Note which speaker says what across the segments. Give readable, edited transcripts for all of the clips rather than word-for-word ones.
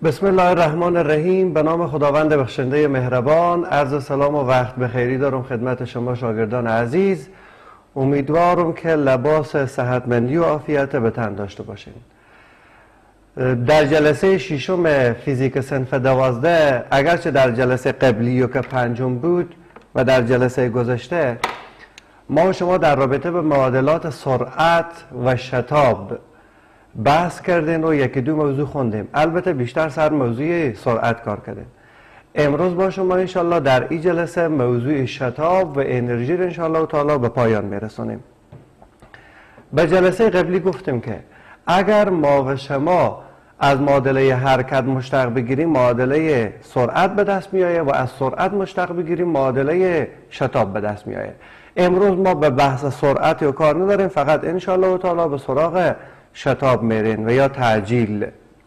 Speaker 1: بسم الله الرحمن الرحیم. به نام خداوند بخشنده مهربان. عرض سلام و وقت بخیری دارم خدمت شما شاگردان عزیز. امیدوارم که لباس صحتمندی و عافیت به تن داشته باشین. در جلسه ششم فیزیک صنف 12 اگرچه در جلسه قبلی و که پنجم بود و در جلسه گذشته ما و شما در رابطه به معادلات سرعت و شتاب بحث کردیم و یکی دو موضوع خوندیم. البته بیشتر سر موضوع سرعت کار کردیم. امروز با شما انشالله در این جلسه موضوع شتاب و انرژی رو انشالله تعالی به پایان میرسونیم. به جلسه قبلی گفتیم که اگر ما و شما از معادله حرکت مشتق بگیریم معادله سرعت به دست میآید و از سرعت مشتق بگیریم معادله شتاب به دست میآید. امروز ما به بحث سرعت و کار نداریم، فقط انشالله تعالی به سراغ شتاب میرین و یا تعجیل.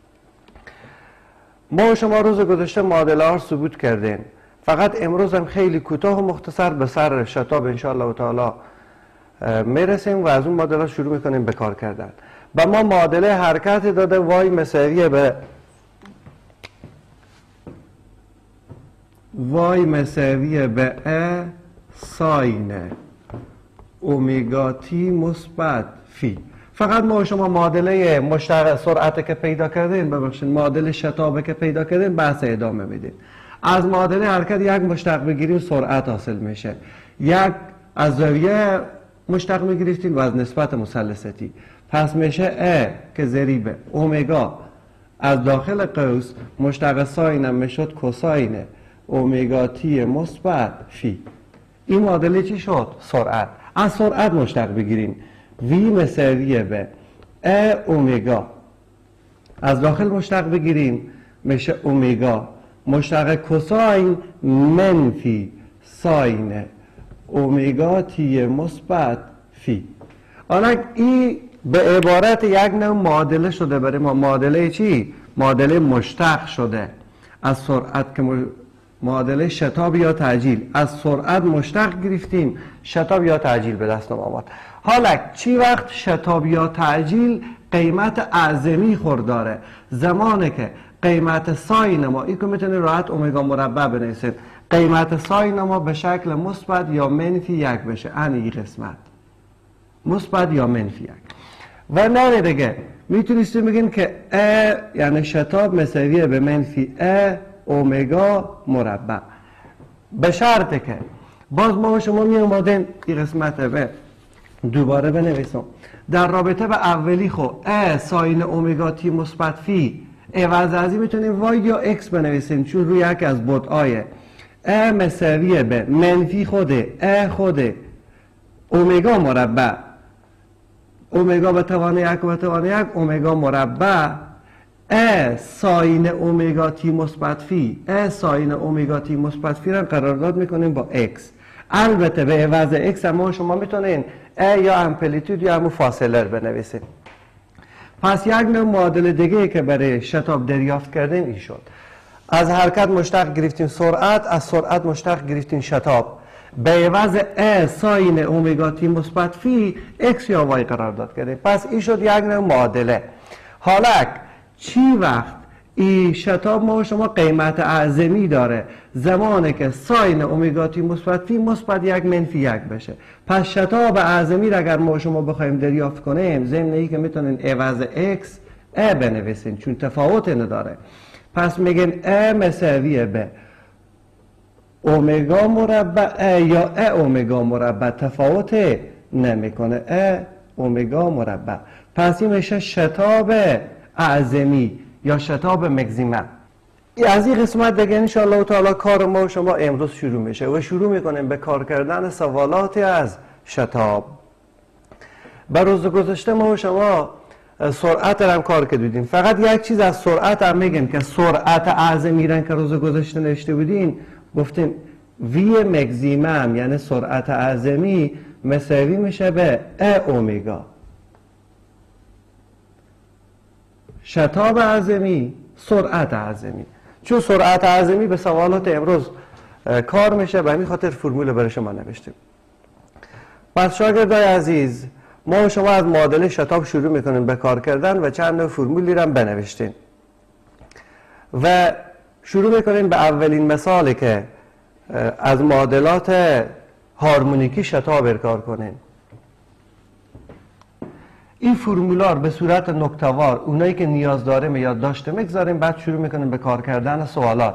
Speaker 1: ما و شما روز گذشته معادله ها ثبوت کردیم، فقط امروز هم خیلی کوتاه و مختصر به سر شتاب انشالله تعالی میرسیم و از اون معادله شروع میکنیم به کار کردن. و ما معادله حرکت داده وای مساویه به ا ساین اومگا تی مثبت فی. فقط ما شما معادله مشتق سرعت که پیدا کردین، ببخشید معادله شتاب که پیدا کردین بحث ادامه میدین. از معادله حرکت یک مشتق بگیریم سرعت حاصل میشه، یک از زاویه مشتق میگرفتیم و از نسبت مثلثی، پس میشه ا که ضریب اومگا از داخل قوس مشتق ساین هم میشد کوساین اومگا تی مثبت فی. این معادله چی شد؟ سرعت. از سرعت مشتق بگیریم وی مساویه به ا اومگا، از داخل مشتق بگیریم میشه اومگا مشتق کوساین منفی ساین اومگا تی مثبت فی. حالا این به عبارت یک نوع معادله شده برای ما. معادله چی؟ معادله مشتق شده از سرعت که معادله شتاب یا تعجیل. از سرعت مشتق گرفتیم، شتاب یا تعجیل به دست آمد. حالا چی وقت شتاب یا تعجیل قیمت اعظمی خورداره؟ زمانه که قیمت ساین ما، این که میتونه راحت اومگا مربع بنویسید، قیمت ساین ما به شکل مثبت یا منفی یک بشه. این قسمت مثبت یا منفی یک. و نه دیگه میتونستیم بگین که ا یعنی شتاب مساویه به منفی ا اومگا مربع، به شرطه که باز ما و شما می اومدیم این قسمت به دوباره بنویسم در رابطه به اولی خو ا ساین اومگا تی مثبت فی عوض از این میتونیم وای یا اکس بنویسیم، چون روی یک از بعدهای ا مساویه به منفی خوده ا خوده اومگا مربع، اومگا به توان یک و به توان یک اومگا مربع ا ساین اومگا تی مثبت فی. ا ساین اومگا تی مثبت فی را قرارداد میکنیم با اکس. البته به عوض اکس هم شما میتونین ا یا امپلیتود یا همون فاصله بنویسید. پس یک نوع معادله دیگه که برای شتاب دریافت کردیم این شد. از حرکت مشتق گرفتیم سرعت، از سرعت مشتق گرفتیم شتاب، به عوض ا ساین اومگا تی مثبت فی اکس یا وای قرارداد کردیم. پس این شد یک نوع معادله. حالا چی وقت این شتاب ما شما قیمت اعظمی داره؟ زمانه که ساین اومگا تی مثبت فی مثبت یک منفی یک بشه. پس شتاب اعظمی را اگر ما شما بخوایم دریافت کنیم، ضمن ای که میتونین عوض اکس ا بنویسین چون تفاوت نداره. پس میگن ا مساویه به اومگا مربع ا یا ا اومگا مربع، تفاوت نمیکنه ا اومگا مربع. پس این میشه شتاب اعظمی یا شتاب مکزیمم. از این قسمت دیگه انشاءالله تعالی کار ما و شما امروز شروع میشه و شروع میکنیم به کار کردن سوالاتی از شتاب. بر روز گذشته ما و شما سرعت هم کار کردیم. فقط یک چیز از سرعت هم میگم که سرعت اعظمی را که روز گذشته نوشته بودین گفتیم وی مکزیمم یعنی سرعت اعظمی مساوی میشه به ا اومگا شتاب اعظمی سرعت اعظمی. چون سرعت اعظمی به سوالات امروز کار میشه، به همین خاطر فرمول برای شما نوشتیم. پس شاگردای عزیز ما و شما از معادله شتاب شروع میکنیم به کار کردن و چند نوع فرمولی رو هم بنوشتیم. و شروع میکنیم به اولین مثالی که از معادلات هارمونیکی شتاب ارکار کنیم. این فرمولار به صورت نکته‌وار اونایی که نیاز داریم یادداشت میگذاریم، بعد شروع میکنیم به کار کردن سوالات.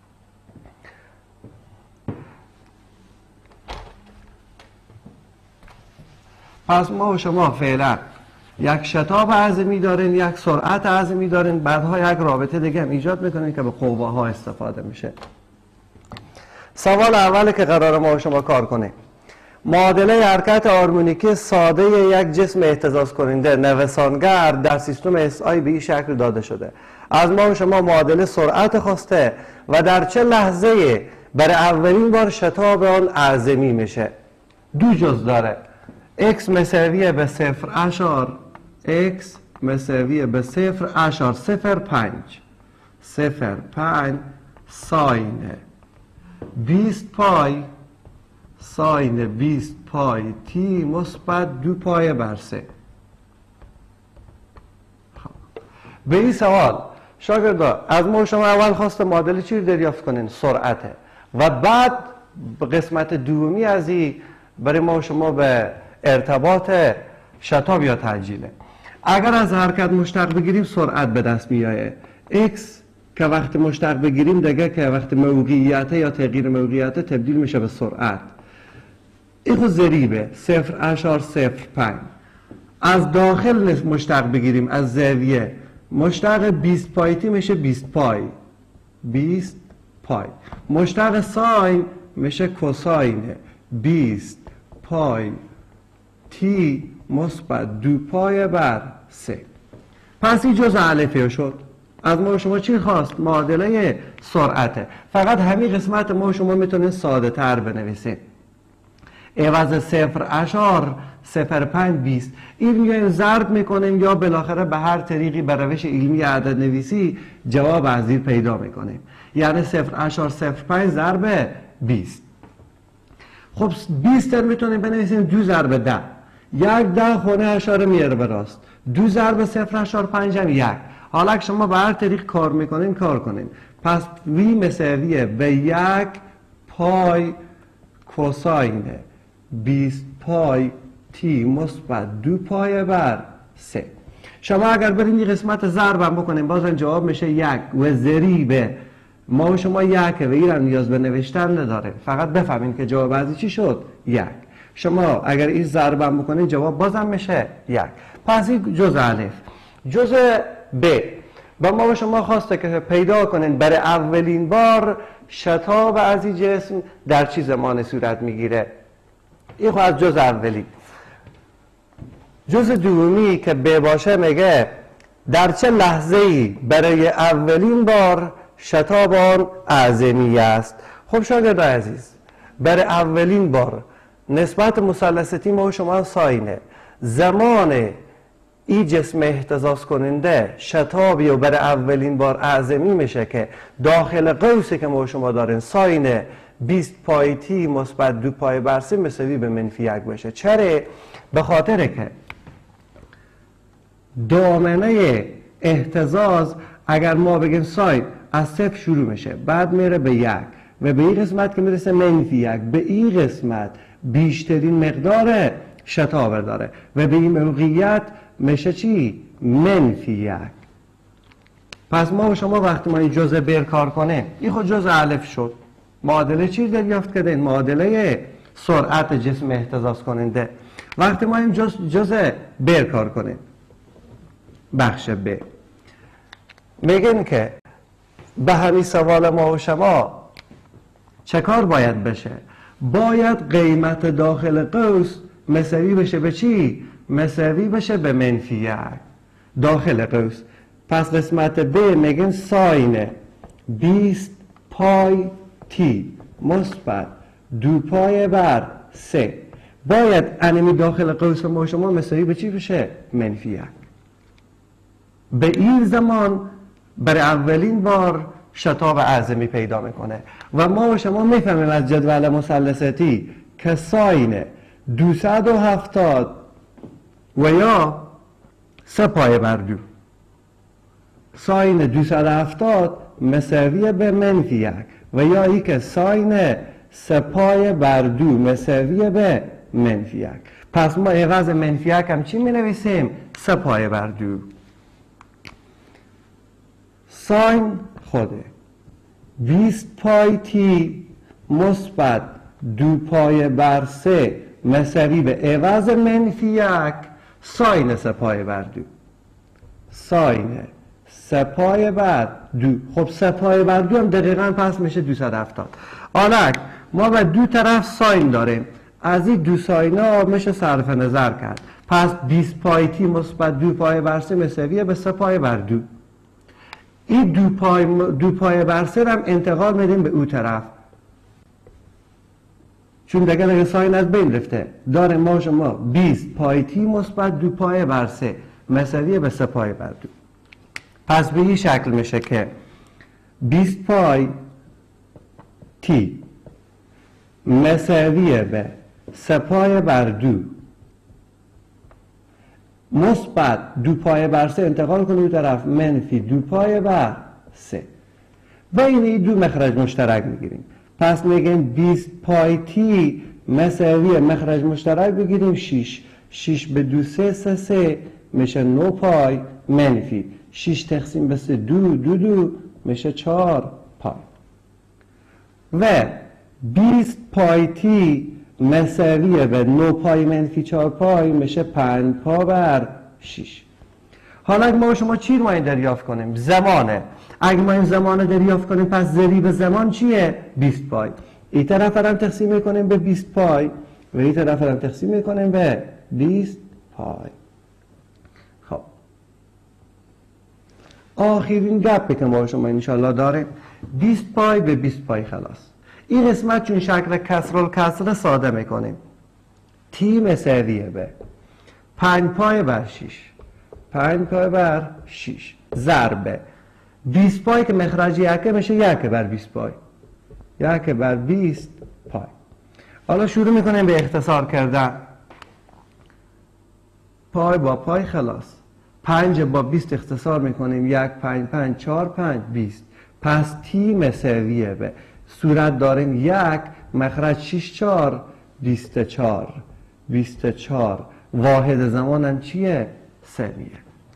Speaker 1: پس ما و شما فعلا یک شتاب اعظمی دارین، یک سرعت اعظمی دارین، بعدها یک رابطه دیگه هم ایجاد میکنین که به قواها استفاده میشه. سوال اولی که قرار ما و شما کار کنیم، معادله حرکت هارمونیکی ساده یک جسم اهتزاز کننده نوسانگر در سیستم SI به این شکل داده شده. از ما و شما معادله سرعت خواسته و در چه لحظه برای اولین بار شتاب آن اعظمی میشه. دو جز داره، x مساوی به 0.x مساوی به 0.05 ساین 20 پای ساین 20 پای تی مثبت 2 پای بر 3. به این سوال شاگردا از ما شما اول خواسته معادله چی رو دریافت کنین؟ سرعته. و بعد قسمت دومی از این برای ما شما به ارتباط شتاب یا تعجیله. اگر از حرکت مشتق بگیریم سرعت به دست میایه. x که وقتی مشتق بگیریم دیگه که وقتی موقعیت یا تغییر موقعیت تبدیل میشه به سرعت. این خود ضریبه 0.05. از داخل مشتق بگیریم از زاویه، مشتق 20 پای تی میشه 20 پای 20 پای. مشتق ساین میشه کوساین 20 پای تی مثبت 2 پای بر 3. پس این جزء الفی شد. از ما شما چی خواست؟ معادله سرعته. فقط همین قسمت ما شما میتونید ساده تر بنویسید. عوض 0.0520 این یا ضرب میکنیم یا بالاخره به هر طریقی به روش علمی عدد نویسی جواب از زیر پیدا میکنیم. یعنی 0.05 ضرب 20. خب 20 میتونیم بنویسیم 2 ضرب 10. یک 10 خونه اشاره میاره به راست. 2 ضرب 0.5 هم 1. حالا که شما به هر طریق کار میکنین کار کنین. پس وی مساویه به 1 پای کوساین 20 پای تی مثبت 2 پای بر 3. شما اگر برین این قسمت ضرب هم بکنین بازم جواب میشه 1 و ضریب ما و شما 1 و این نیاز به نوشتن نداره. فقط بفهمین که جواب از چی شد 1. شما اگر این ضرب هم بکنین جواب بازم میشه 1. پس این جزء الف. جزء ب و ما و شما خواسته که پیدا کنین برای اولین بار شتاب از این جسم در چه زمانی صورت میگیره. این خواهد از جزء اولی. جزء دومی که ب باشه میگه در چه لحظه‌ای برای اولین بار شتاب آن اعظمی است. خب شاگرد عزیز، برای اولین بار نسبت مثلث تی ما و شما ساینه. زمان این جسم اهتزاز کننده شتابی و برای اولین بار اعظمی میشه که داخل قوسی که ما و شما دارین ساین 20 پای تی مثبت 2 پای بر 3 مساوی به منفی 1 بشه. چرا؟ به خاطر که دامنه اهتزاز اگر ما بگیم ساین از 0 شروع میشه بعد میره به 1 و به این قسمت که میرسه منفی 1، به این قسمت بیشترین مقدار شتاب داره و به این موقعیت میشه چی؟ منفی 1. پس ما و شما وقتی ما این جزء ب کار کنه این خود جزء الف شد. معادله چی دریافت کردین؟ معادله سرعت جسم اهتزاز کننده. وقتی ما این جزء ب کار کنیم بخش ب میگن که به همین سوال ما و شما چه کار باید بشه؟ باید قیمت داخل قوس مساوی بشه به چی؟ مساوی بشه به منفی 1 داخل قوس. پس قسمت ب میگن ساین 20 پای تی مثبت 2 پای بر 3 باید انمی داخل قوس ما شما مساوی به چی بشه؟ منفی 1. به این زمان برای اولین بار شتاب اعظمی پیدا میکنه و ما و شما میفهمیم از جدول مثلثی که ساین 270 و یا 3 پای بر 2 ساین 270 مساوی به منفی 1 و یا ای که ساین 3 پای بر 2 مساوی به منفی 1. پس ما عوض منفی 1 هم چی می نویسیم؟ 3 پای بر 2. ساین خوده 20 پای تی مثبت 2 پای بر 3 مساوی به عوض منفی 1 ساین 3 پای بر 2. ساین 3 پای بر 2. خب 3 پای بر 2 هم دقیقا پس میشه 270. حالا ما به دو طرف ساین داریم، از این دو ساین ها میشه صرف نظر کرد. پس 20 پای تی مثبت 2 پای بر 3 مساویه به 3 پای بر 2. این 2 پای بر 3 هم انتقال میدیم به او طرف، چون دیگه ساین از بین رفته. داره ما شما 20 پای تی مثبت 2 پای بر 3 مساویه به 3 پای بر 2. پس به این شکل میشه که 20 پای تی مساویه به 3 پای بر 2 مثبت 2 پای بر 3 انتقال کنیم اون طرف منفی 2 پای بر 3. بین این دو مخرج مشترک میگیریم. پس میگیم 20 پای تی مساوی مخرج مشترک بگیریم 6. 6 به 2 3 میشه 9 پای منفی 6 تقسیم به 3 2 میشه 4 پای. و 20 پای تی مساوی به 9 پای منفی 4 پای میشه 5 پا بر 6. حالا ما شما چی رو دریافت کنیم؟ زمانه. اگه ما این زمان دریافت کنیم پس ضریب زمان چیه؟ 20 پای. این طرف هم تقسیم میکنیم به 20 پای و این طرف هم تقسیم میکنیم به 20 پای. خب آخرین گپی که ما شما انشالله داریم 20 پای به 20 پای خلاص. این قسمت چون شکل کسر ساده میکنیم. تی مساویه به 5 پای بر 6 5 پای بر 6 ضرب 20 پای که مخرج یکه میشه 1 بر 20 پای 1 بر 20 پای. حالا شروع میکنیم به اختصار کردن. پای با پای خلاص. 5 با 20 اختصار میکنیم 1 5 5 4 5 20. پس تی مساویه به صورت داریم 1 مخرج 6 4 24 24 واحد زمانم چیه؟ ثانیه.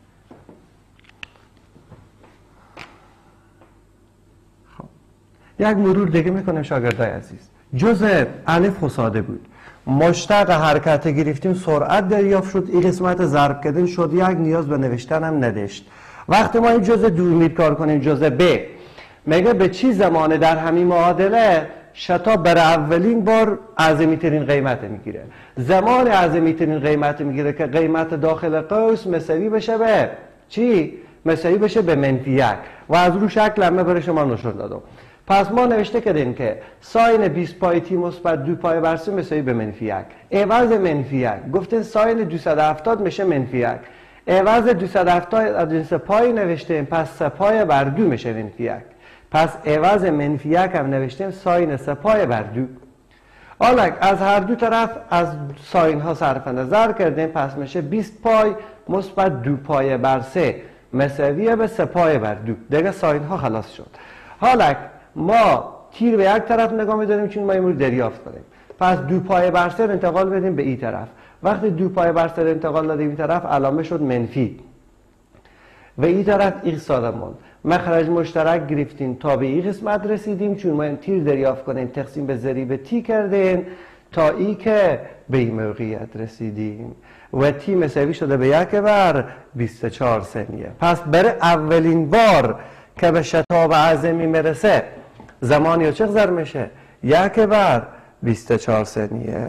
Speaker 1: خب یک مرور دیگه میکنیم شاگردای عزیز. جزء الف ساده بود، مشتق حرکت گرفتیم سرعت دریافت شد، این قسمت ضرب کردن شد، یک نیاز به نوشتن هم نداشت. وقتی ما این جزء دو کار کنیم جزء ب میگه به چی زمانه در همین معادله شتاب بر اولین بار اعظمی ترین قیمت میگیره. زمان اعظمی ترین قیمت میگیره که قیمت داخل قوس مساوی بشه به چی؟ مساوی بشه به منفی 1 و از رو شکل همه برای شما نشون دادم. پس ما نوشته کردیم که ساین 20 پای تی مثبت 2 پای بر 3 مساوی به منفی 1. عوض منفی 1 گفتین ساین 270 میشه منفی 1. عوض 270 از جنس پای نوشتیم، پس 3 پای بر 2 میشه منفی 1. پس عوض منفی 1 هم نوشتیم ساین 3 پای بر 2. حالا از هر دو طرف از ساین ها صرف نظر کردیم، پس میشه 20 پای مثبت 2 پای بر 3 مساوی به 3 پای بر 2. دیگه ساین ها خلاص شد. حالا ما تیر به یک طرف نگاه می‌داریم چون ما این دریافت کنیم. پس 2 پای بر 3 انتقال بدیم به این طرف. وقتی 2 پای بر 3 انتقال دادیم این طرف علامه شد منفی و این طرف این ساده موند. مخرج مشترک گرفتیم تا به این قسمت رسیدیم، چون ما این تیر دریافت کنیم تقسیم به ضریب تی کردیم تا ای که به این موقعیت رسیدیم و تی مساوی شده به 1 بر 24 ثانیه. پس برای اولین بار که به شتاب اعظمی میرسه زمان یا چقدر میشه؟ 1 بر 24 ثانیه.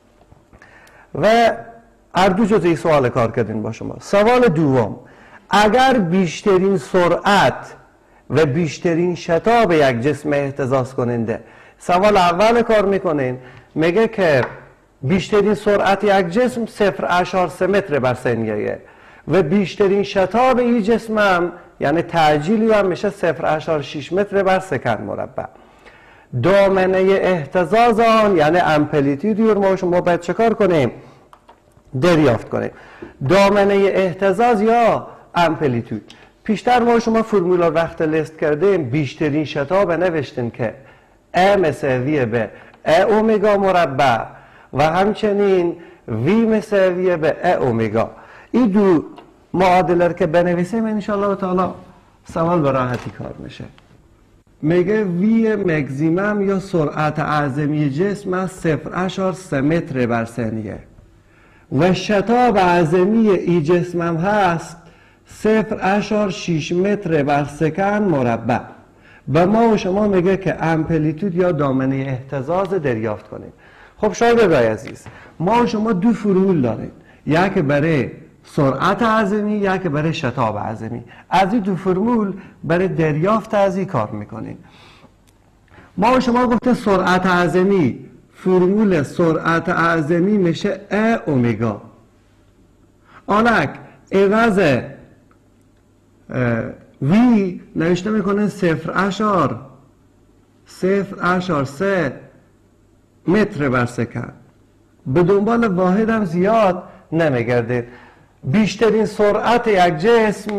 Speaker 1: و اردو جزئی سوال کار کردین با شما. سوال دوم، اگر بیشترین سرعت و بیشترین شتاب یک جسم اهتزاز کننده، سوال اول کار میکنین میگه که بیشترین سرعت یک جسم 0.3 متر بر ثانیه و بیشترین شتاب این جسم هم یعنی تعجیلی هم میشه 0.6 متر بر سکند مربع. دامنه اهتزاز آن یعنی امپلیتیود رو ما باید چکار کنیم؟ دریافت کنیم. دامنه اهتزاز یا امپلیتود. پیشتر ما شما فرمولا وقت لیست کردیم بیشترین شتاب نوشتیم که A مساویه به A اومگا مربع و همچنین V مساویه به A اومگا. این دو معادله که بنویسیم انشاءالله تعالی سوال به راحتی کار میشه. میگه وی مکزیمم یا سرعت اعظمی جسم از 0.3 متر بر ثانیه و شتاب اعظمی ای جسمم هست 0.6 متر بر سکند مربع. و ما و شما میگه که امپلیتود یا دامنه اهتزاز دریافت کنیم. خب شاگردای عزیز، ما و شما دو فرمول داریم، یک برای سرعت اعظمی، یک برای شتاب اعظمی. از این دو فرمول برای دریافت از این کار میکنیم. ما و شما گفته سرعت اعظمی، فرمول سرعت اعظمی میشه A اومگا. آنک عوض V نوشته میکنه 0.3 متر بر سکند. به دنبال واحد هم زیاد نمیگرده. بیشترین سرعت یک جسم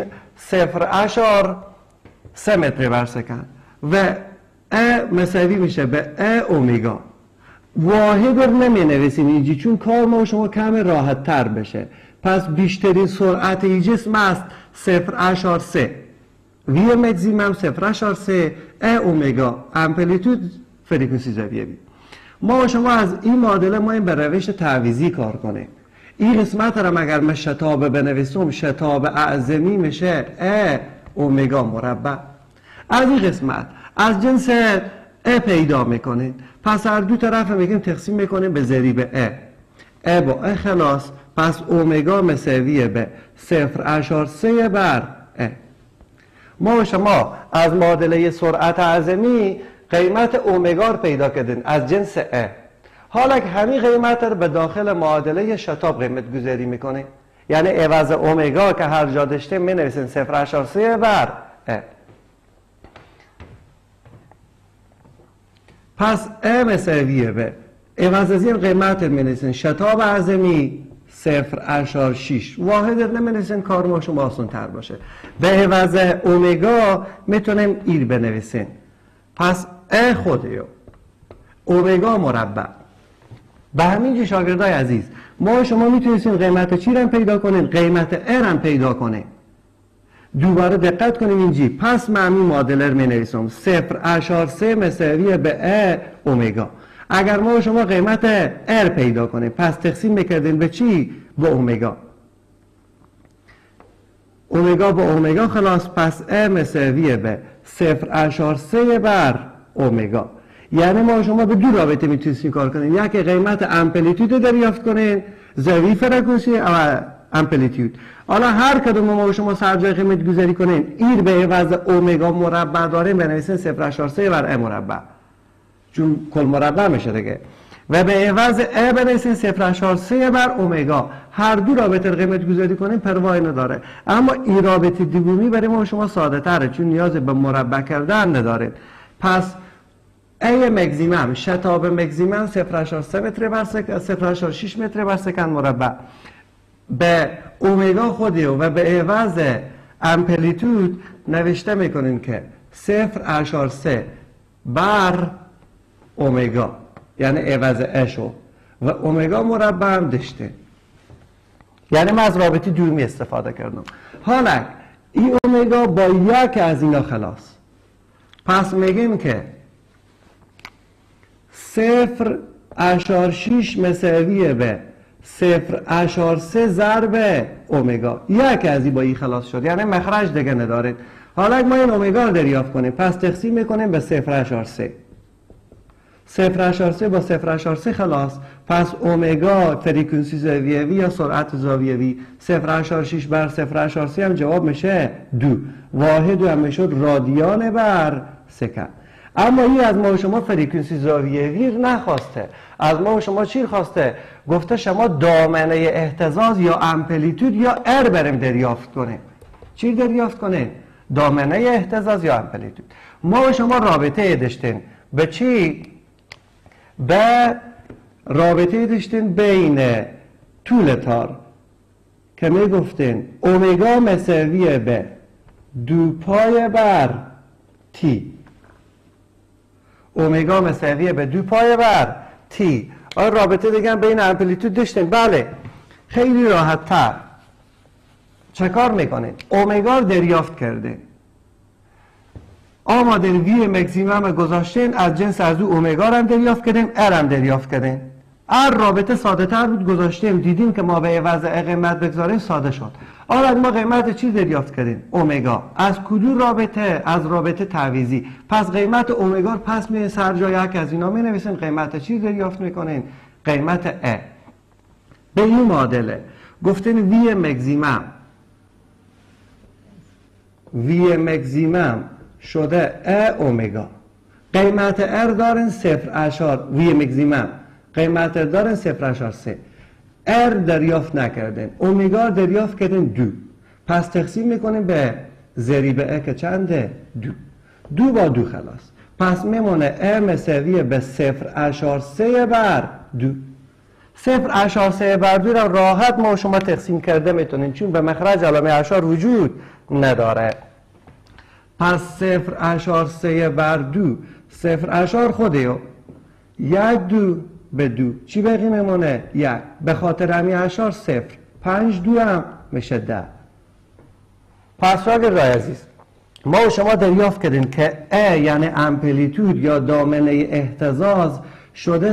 Speaker 1: 0.3 متر بر سکند و A مساوی میشه به A اومگا. واحد رو نمی نویسیم اینجا چون کار ما و شما کم راحت تر بشه. پس بیشترین سرعت این جسم است 0.3 وی مکزیمم 0.3 A اومگا امپلیتود فرکانسی زاویه بی. ما و شما از این معادله ما این به روش تعویضی کار کنیم. این قسمت را اگر من شتاب بنویسم شتاب اعظمی میشه A اومگا مربع. از این قسمت از جنس A پیدا میکنین. پس هر دو طرف میگیم تقسیم میکنیم به ضریب A. A با A خلاص. پس اومگا مساویه به 0.3 بر A. ما و شما از معادله سرعت اعظمی قیمت اومگا رو پیدا کردین از جنس A. حالا که همین قیمت رو به داخل معادله شتاب قیمت گذاری میکنیم. یعنی عوض اومگا که هر جا داشتیم می نویسیم 0.3 بر A. پس A مساویه به عوض از این قیمت رو می نویسیم شتاب اعظمی 0.6 واحد رو نمی نویسیم کار ما شما آسان تر باشه. به عوض اومگا میتونیم ایر بنویسیم. پس A خودیو اومگا مربع. به همین جه شاگردای عزیز ما شما میتونیم قیمت چی رو پیدا کنیم؟ قیمت A رو پیدا کنیم. دوباره دقت کنیم اینجی. پس من همین معادله رو می نویسم 0.3 مساویه به A اومگا. اگر ما شما قیمت R پیدا کنیم پس تقسیم میکردیم به چی؟ به اومگا. اومگا با اومگا خلاص. پس A مساویه به 0.3 بر اومگا. یعنی ما شما به دو رابطه میتونیم کار کنیم. یک قیمت امپلیتود رو دریافت کنیم، زاویه فرکانسی و امپلیتود. حالا هر کدوم ما شما سر جای قیمت گذاری کنیم ایر به عوض اومگا مربع داریم بنویسیم 0.3 بر A مربع چون کل مربع میشه دیگه و به عوض A بنویسیم 0.3 بر اومگا. هر دو رابطه قیمت گذاری کنیم پروایی نداره. اما این رابطه دومی برای ما شما ساده تره چون نیاز به مربع کردن نداره. پس A مکزیمم شتاب مکزیمم 0.3 متر بر سکند 0.6 متر بر سکند مربع به اومگا خودیو و به عوض امپلیتود نوشته میکنیم که 0.3 بر اومگا یعنی عوض اشو و اومگا مربع هم داشته. یعنی من از رابطه دومی استفاده کردم. حالا این اومگا با یک از اینا خلاص. پس میگیم که 0.6 مساویه به 0.3 ضرب اومگا. یک از این با این خلاص شد یعنی مخرج دیگه ندارید. حالا ما این اومگا رو دریافت کنیم پس تقسیم میکنیم به 0.3 با 0.3 خلاص. پس اومگا فرکانسی زاویه وی یا سرعت زاویه وی 0.6 بر 0.3 هم جواب میشه 2. واحد هم میشد رادیان بر سکند. اما این از ما و شما فرکانسی زاویه وی نخواسته. از ما و شما چی خواسته؟ گفته شما دامنه اهتزاز یا امپلیتود یا R بریم دریافت کنیم. چی دریافت کنیم؟ دامنه اهتزاز یا امپلیتود. ما و شما رابطه داشتیم به چی؟ به رابطه داشتیم بین طول تار که می گفتیم اومگا مساویه به 2 پای بر تی. اومگا مساویه به 2 پای بر تی. آیا رابطه دیگه هم بین امپلیتود داشتین؟ بله، خیلی راحت تر. چه کار میکنین؟ اومگا رو دریافت کردین، آمادین وی مکسیمم گذاشتین، از جنس از او اومگا رو هم دریافت کردیم، ار هم دریافت کردیم. ار رابطه ساده تر بود، گذاشتیم، دیدیم که ما به عوض قیمت بگذاریم ساده شد. حالا ما قیمت چی دریافت کردیم؟ اومگا. از کدوم رابطه؟ از رابطه تعویضی. پس قیمت اومگا رو پس می سر جای یک از اینا می نویسین، قیمت چی دریافت میکنین؟ قیمت ا. به این معادله گفتین وی مکسیمم، وی مکسیمم شده ا اومگا. قیمت ار دارن 0.، وی مکسیمم قیمت ار دارن 0.3. ار دریافت نکردن، اومگا دریافت کردن 2. پس تقسیم میکنیم به ضریب ا که چنده؟ 2. 2 با 2 خلاص. پس میمونه ا مساویه به 0.3 بر 2. 0.3 بر 2 را راحت ما شما تقسیم کرده میتونیم، چون به مخرج علامه اشار وجود نداره. پس 0.3 بر 2 0 خوده 1 2 به 2 چی باقی میمونه؟ 1. به خاطر همی اشار 0. 5 2 هم میشه 10. پس شاگردای عزیز، ما و شما دریافت کردیم که ا یعنی امپلیتود یا دامنه اهتزاز شده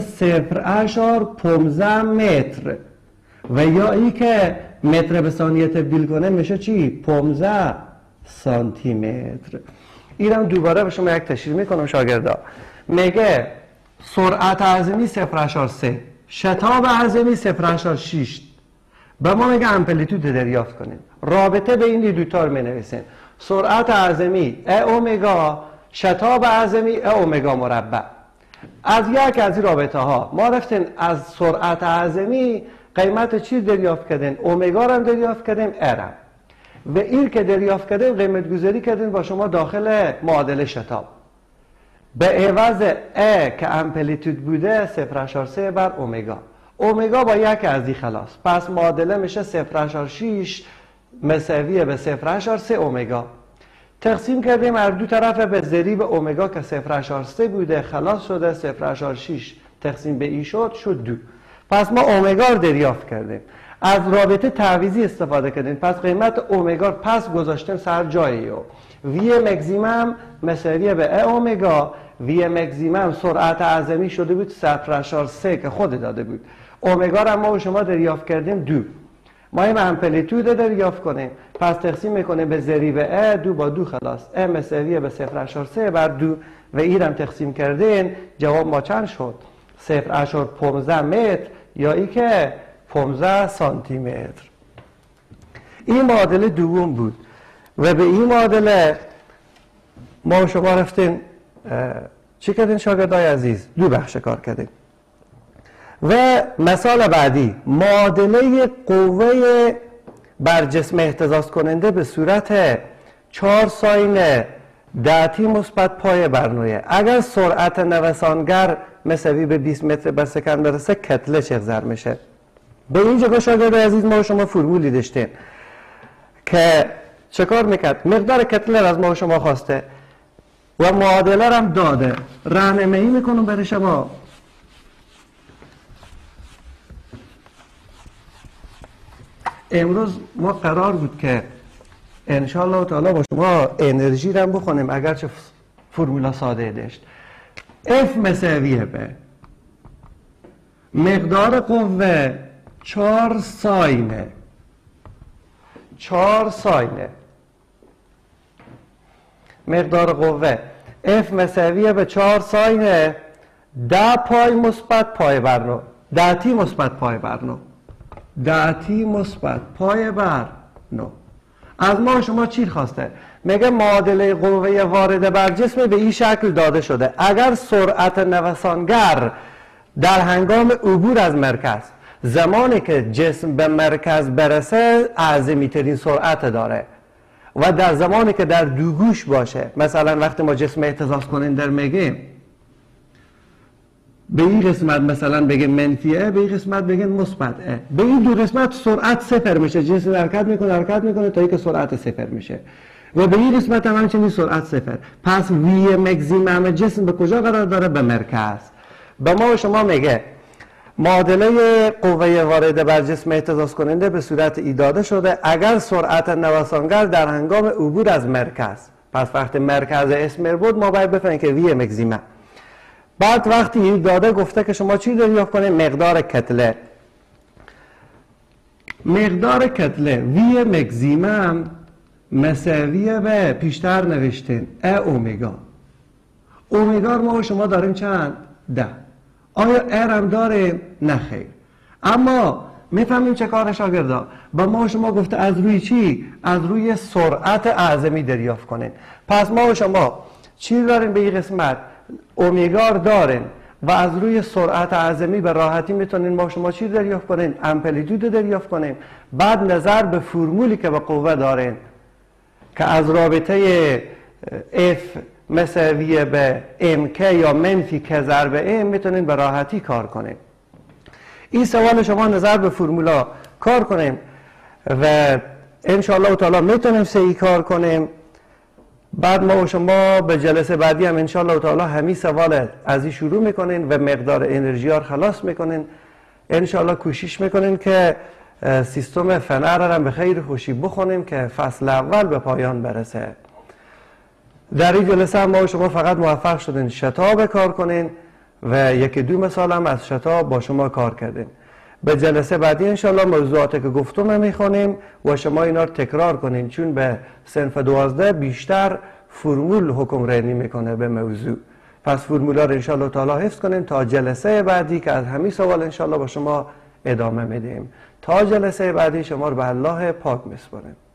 Speaker 1: 0.15 متر و یا ای که متر به ثانیه تبدیل کنه میشه چی؟ 15 سانتی متر. اینم دوباره به شما یک تشریح میکنم شاگردا. میگه سرعت اعظمی 0.3، شتاب اعظمی 0.6. به ما میگه امپلیتود دریافت کنیم. رابطه بین دو تا رو مینویسین. سرعت اعظمی ا اومگا، شتاب اعظمی ا اومگا مربع. از یک از این رابطه ها ما رفتیم از سرعت اعظمی قیمت چی دریافت کردیم؟ اومگا رو دریافت کردیم، ارم. و این که دریافت کردیم قیمت گذاری کردیم با شما داخل معادله شتاب. به عوض ا که امپلیتود بوده 0.3 بر اومگا. اومگا با یک از این خلاص. پس معادله میشه 0.6 مساویه به 0.3 اومگا. تقسیم کردیم از دو طرف به ضریب اومگا که 0.3 بوده خلاص شده 0.6 تقسیم به ای شد 2. پس ما اومگا رو دریافت کردیم. از رابطه تعویضی استفاده کردیم. پس قیمت اومگا رو پس گذاشتیم سر جایی و وی مکسیمم مساویه به ا اومگا. وی مکسیمم سرعت اعظمی شده بود 0.3 که خود داده بود. اومگا رو ما و شما دریافت کردیم 2. ما این امپلیتود رو دریافت کنیم، پس تقسیم میکنیم به ضریب ا. 2 با 2 خلاص. ا مساویه به 0.3 بر 2 و این هم تقسیم کردین. جواب ما چند شد؟ 0.15 متر یا ای که 15 سانتی متر. این معادله دوم بود و به این معادله ما شما رفتیم چی کردین شاگردای عزیز؟ دو بخش کار کردیم. و مثال بعدی معادله قوه بر جسم اهتزاز کننده به صورت 4 ساین 10t مثبت پای بر 9. اگر سرعت نوسانگر مساوی به 20 متر بر سکند برسه کتله چقدر میشه؟ به این جگاه شاگرد عزیز ما شما فرمولی داشتیم که چه کار میکرد؟ مقدار کتله از ما شما خواسته و معادله رو هم داده. راهنمایی میکنم برای شما. امروز ما قرار بود که انشالله تعالی با شما انرژی رو هم بخونیم اگرچه فرمولا ساده داشت. F مساویه به مقدار قوه 4 ساینه 4 ساینه مقدار قوه F مساویه به 4 ساینه 10 پای مثبت پای بر 9 10 تی مثبت پای بر 9 10 تی مثبت پای بر 9. از ما شما چی خواسته؟ میگه معادله قوه وارده بر جسم به این شکل داده شده. اگر سرعت نوسانگر در هنگام عبور از مرکز زمانی که جسم به مرکز برسه اعظمی ترین سرعت داره و در زمانی که در دو گوش باشه، مثلا وقتی ما جسم اهتزاز کننده میگیم به این قسمت مثلا بگیم منفی ا، به این قسمت بگیم مثبت ا، به این دو قسمت سرعت صفر میشه. جسم حرکت میکنه تا اینکه سرعت صفر میشه. و به این قسمت هم همچنین سرعت صفر. پس وی مکزیمم جسم به کجا قرار داره؟ به مرکز. به ما و شما میگه معادله قوه وارده بر جسم اهتزاز کننده به صورت ای داده شده اگر سرعت نوسانگر در هنگام عبور از مرکز. پس وقتی مرکز اسمر بود ما باید بفهمیم که وی مکزیمم. بعد وقتی ای داده گفته که شما چی دریافت کنید؟ مقدار کتله. مقدار کتله وی مکزیمم مساویه به پیشتر نوشتین ا اومگا. اومگا ما و شما داریم چند؟ 10. آیا ار هم داره؟ نه خیر. اما میفهمیم چه کار شاگردا؟ با ما و شما گفته از روی چی؟ از روی سرعت اعظمی دریافت کنین. پس ما و شما چی داریم به این قسمت؟ اومگا دارین و از روی سرعت اعظمی به راحتی میتونین ما و شما چی دریافت کنین؟ امپلیتود دریافت کنین. بعد نظر به فرمولی که به قوه دارین که از رابطه F مساویه به MK یا منفی K ضرب M میتونین به راحتی کار کنین. این سوال شما نظر به فرمولا کار کنیم و انشاءالله تعالی میتونیم سعی کار کنیم. بعد ما و شما به جلسه بعدی هم انشاءالله تعالی همین سوال از این شروع میکنین و مقدار انرژی ها خلاص میکنین. انشاءالله کوشش میکنین که سیستم فنر را به خیر خوشی بخونیم که فصل اول به پایان برسه. در این جلسه هم ما و شما فقط موفق شدین شتاب کار کنین و یکی دو مثال هم از شتاب با شما کار کردین. به جلسه بعدی انشاءالله موضوعاتی که گفتم میخونیم و شما اینا رو تکرار کنین چون به صنف 12 بیشتر فرمول حکم رانی میکنه به موضوع. پس فرمولا رو انشاءالله تعالی حفظ کنین تا جلسه بعدی که از همین سوال انشاءالله با شما ادامه میدیم. تا جلسه بعدی شما رو به الله پاک میسپاریم.